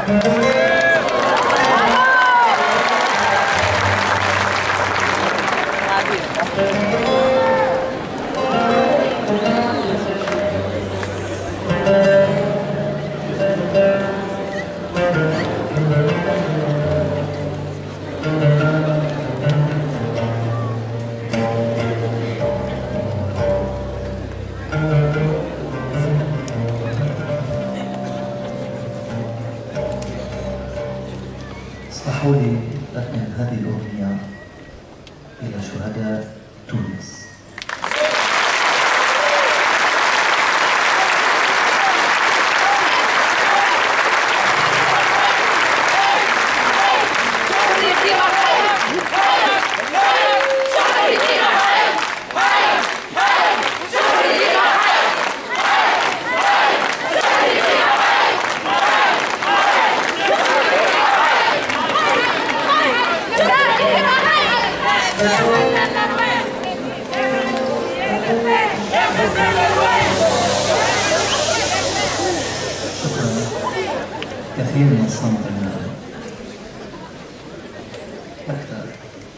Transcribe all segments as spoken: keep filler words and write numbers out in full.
اسمحوا لي أثناء هذه الأغنية إلى شهداء تونس. كثير من الصمت الآن أكثر.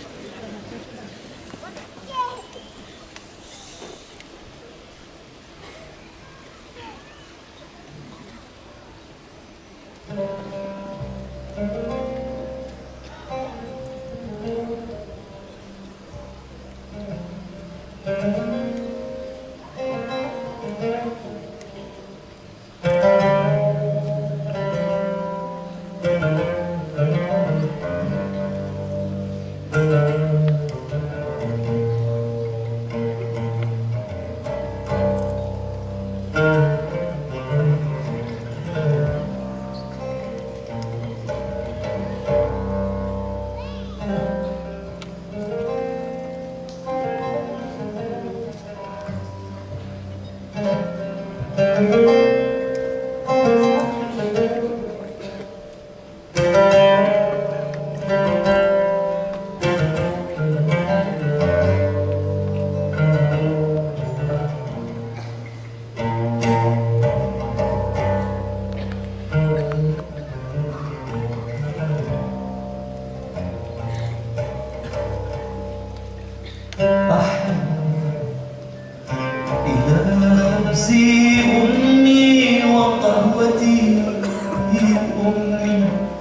خبزي أمي وقهوتي أمي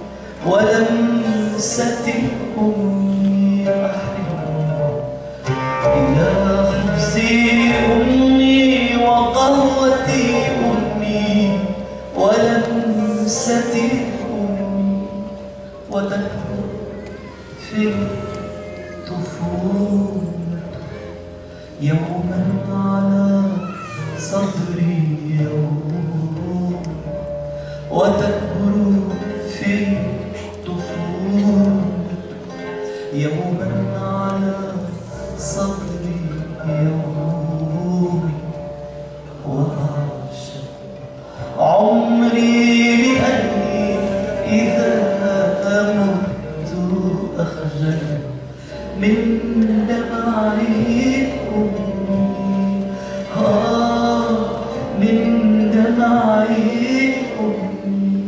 ولمسة أمي أحن إلى خبزي أمي وقهوتي أمي ولمسة أمي وتكبر في الطفولة يوما على صدري يوم وتكبر في الطفولة يوما على صدري يوم وأعشق عمري لأني إذا مت أخجل من دمعي أمي آه من دمعي أمي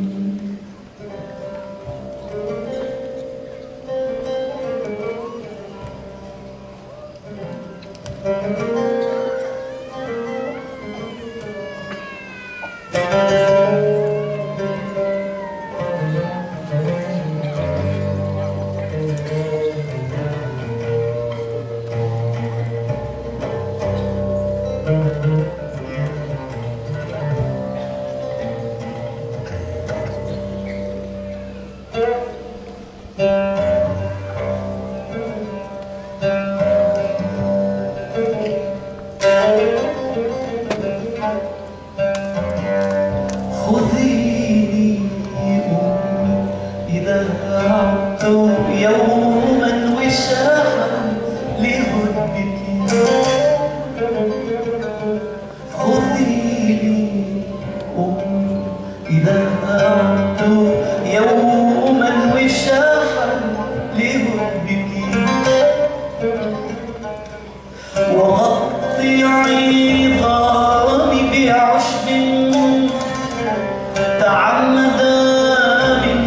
خذيني أمي إذا عدت يوما وشاحا لهدك خذيني أمي إذا عدت يوما وشاحا لهدك وغطي عظامي بعشب تعمد من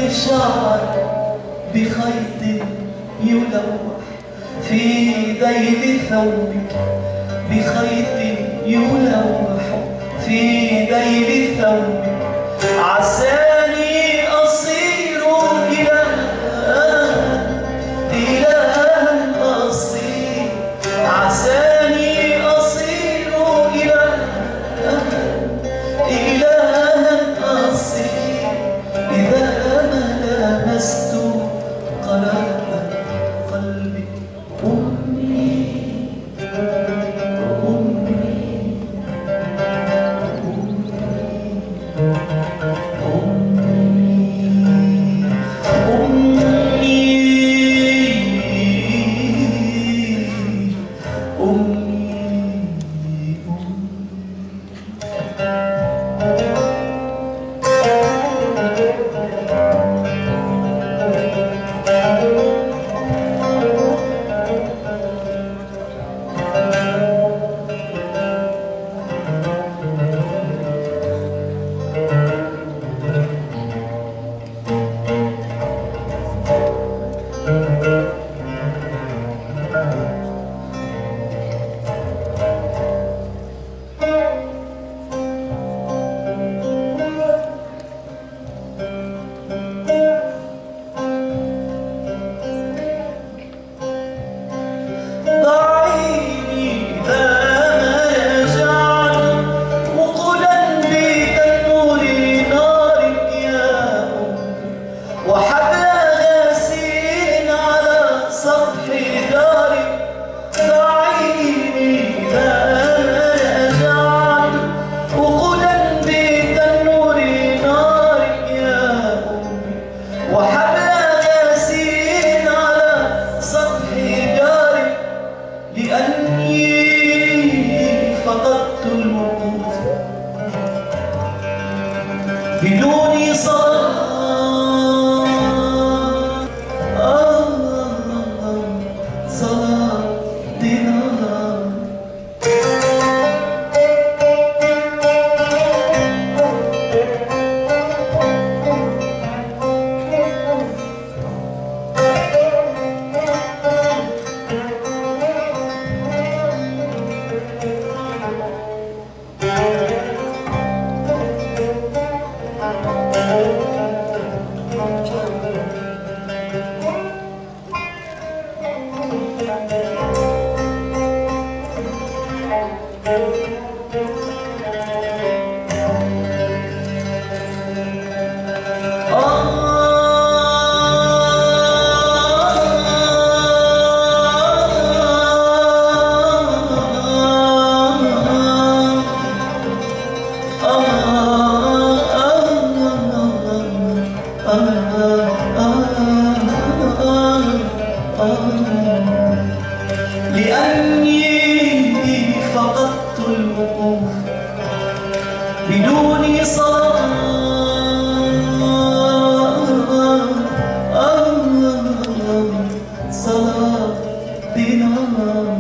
شعر بخيط يلوح في ذيل ثوبك، بخيط يلوح في ذيل ثوبك. عساني أصير إلها إلها أصير، عساني أصير إلها إلها أصير إذا ما لمست قلب قلبي. أمي بدون صلاة صلاة دينار. لأني فقدت الوقوف بدون صلاة صلاة دينار.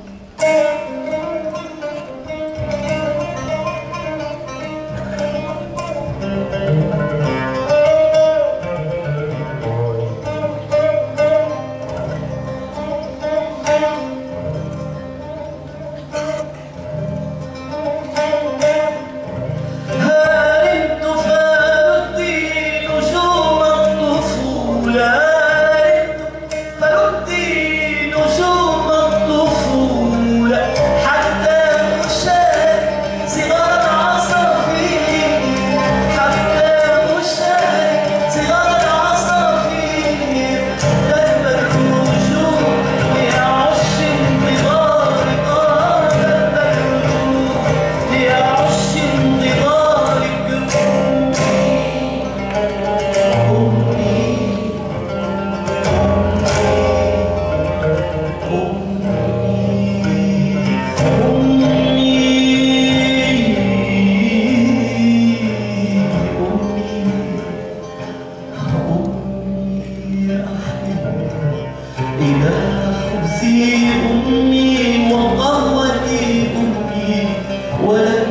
أمي وقهوتي أمي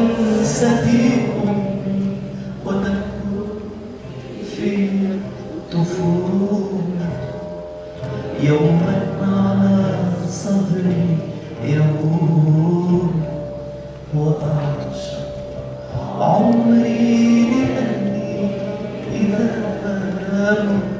ولمستي أمي وتكبر في عمري لأني إذا